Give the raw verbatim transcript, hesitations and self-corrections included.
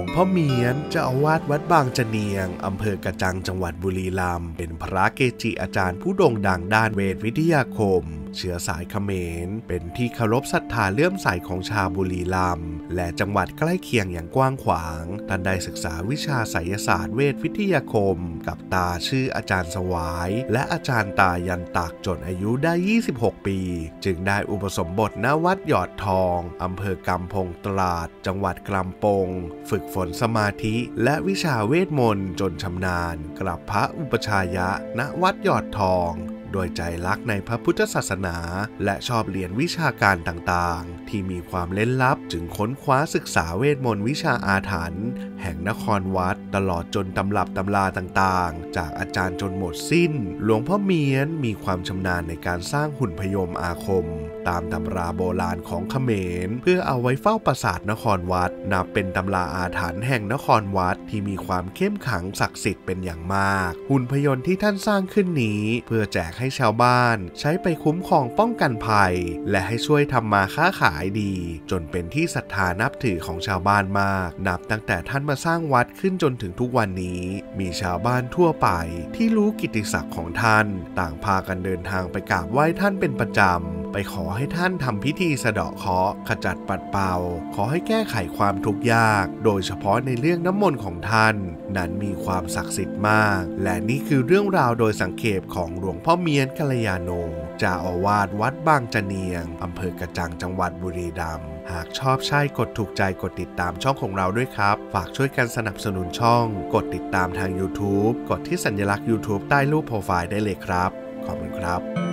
งพ่อเมียนเจ้าอาวาสวัดบางจะเนียงอำเภอกระจังจังหวัดบุรีรัมย์เป็นพระเกจิอาจารย์ผู้โด่งดังด้านเวทวิทยาคมเชื้อสายเขมรเป็นที่เคารพศรัทธาเลื่อมใสของชาวบุรีรัมย์และจังหวัดใกล้เคียงอย่างกว้างขวางท่านได้ศึกษาวิชาไสยศาสตร์เวทวิทยาคมกับตาชื่ออาจารย์สวายและอาจารย์ตายันตักจนอายุได้ยี่สิบหกปีจึงได้อุปสมบทณวัดหยอดทองอำเภอกำพงตราดจังหวัดกำปงฝึกฝนสมาธิและวิชาเวทมนต์จนชำนาญกลับพระอุปชายะณวัดหยอดทองโดยใจรักในพระพุทธศาสนาและชอบเรียนวิชาการต่างๆที่มีความเล้นลับจึงค้นคว้าศึกษาเวทมนต์วิชาอาถรรพ์แห่งนครวัดตลอดจนตำรับตำราต่างๆจากอาจารย์จนหมดสิ้นหลวงพ่อเมียนมีความชำนาญในการสร้างหุ่นพยมอาคมตามตำราโบราณของเขมรเพื่อเอาไว้เฝ้าปราสาทนครวัดนับเป็นตำราอาถรรพ์แห่งนครวัดที่มีความเข้มขลังศักดิ์สิทธิ์เป็นอย่างมากหุ่นพยนต์ที่ท่านสร้างขึ้นนี้เพื่อแจกให้ชาวบ้านใช้ไปคุ้มครองป้องกันภัยและให้ช่วยทำมาค้าขายดีจนเป็นที่ศรัทธานับถือของชาวบ้านมากนับตั้งแต่ท่านมาสร้างวัดขึ้นจนถึงทุกวันนี้มีชาวบ้านทั่วไปที่รู้กิตติศักดิ์ของท่านต่างพากันเดินทางไปกราบไหว้ท่านเป็นประจำไปขอให้ท่านทำพิธีสะเดาะเคราะห์ขจัดปัดเป่าขอให้แก้ไขความทุกข์ยากโดยเฉพาะในเรื่องน้ำมนต์ของท่านนั้นมีความศักดิ์สิทธิ์มากและนี่คือเรื่องราวโดยสังเขปของหลวงพ่อเมียนกัลยาโนเจ้าอาวาสวัดบางจะเนียงอำเภอกระจังจังหวัดบุรีรัมย์หากชอบใช่กดถูกใจกดติดตามช่องของเราด้วยครับฝากช่วยกันสนับสนุนช่องกดติดตามทาง YouTube กดที่สัญลักษณ์ YouTube ใต้รูปโปรไฟล์ได้เลยครับขอบคุณครับ